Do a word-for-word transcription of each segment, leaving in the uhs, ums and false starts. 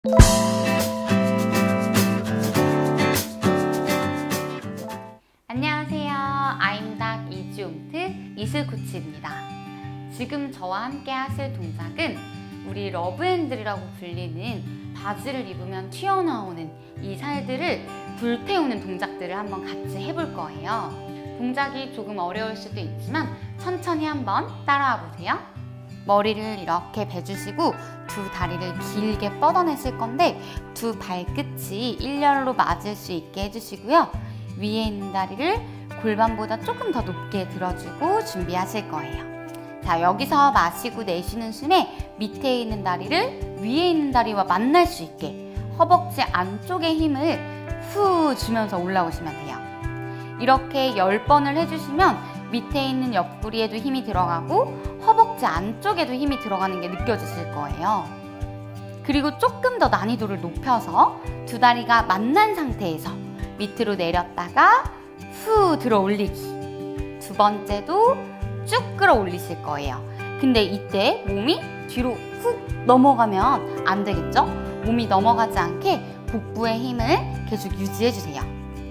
안녕하세요. 아임닭 이지움트 이슬코치입니다. 지금 저와 함께 하실 동작은 우리 러브핸들이라고 불리는 바지를 입으면 튀어나오는 이 살들을 불태우는 동작들을 한번 같이 해볼 거예요. 동작이 조금 어려울 수도 있지만 천천히 한번 따라와 보세요. 머리를 이렇게 베주시고 두 다리를 길게 뻗어내실 건데 두 발끝이 일렬로 맞을 수 있게 해주시고요. 위에 있는 다리를 골반보다 조금 더 높게 들어주고 준비하실 거예요. 자, 여기서 마시고 내쉬는 숨에 밑에 있는 다리를 위에 있는 다리와 만날 수 있게 허벅지 안쪽에 힘을 후 주면서 올라오시면 돼요. 이렇게 열 번을 해주시면 밑에 있는 옆구리에도 힘이 들어가고 허벅지 안쪽에도 힘이 들어가는 게 느껴지실 거예요. 그리고 조금 더 난이도를 높여서 두 다리가 만난 상태에서 밑으로 내렸다가 후 들어 올리기. 두 번째도 쭉 끌어 올리실 거예요. 근데 이때 몸이 뒤로 훅 넘어가면 안 되겠죠? 몸이 넘어가지 않게 복부의 힘을 계속 유지해 주세요.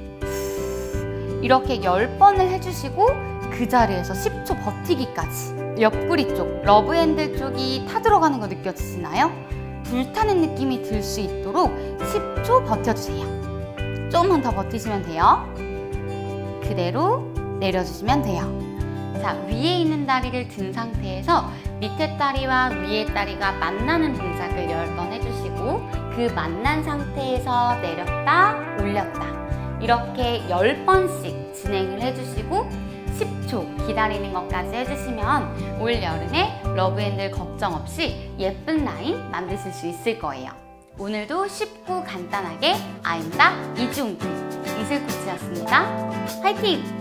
이렇게 열 번을 해주시고 그 자리에서 십 초 버티기까지. 옆구리 쪽, 러브핸들 쪽이 타들어가는 거 느껴지시나요? 불타는 느낌이 들 수 있도록 십 초 버텨주세요. 조금만 더 버티시면 돼요. 그대로 내려주시면 돼요. 자, 위에 있는 다리를 든 상태에서 밑에 다리와 위에 다리가 만나는 동작을 열 번 해주시고 그 만난 상태에서 내렸다 올렸다 이렇게 열 번씩 진행을 해주시고 십 초 기다리는 것까지 해주시면 올 여름에 러브핸들 걱정 없이 예쁜 라인 만드실 수 있을 거예요. 오늘도 쉽고 간단하게 아임닭 이지움트 이슬코치였습니다. 화이팅!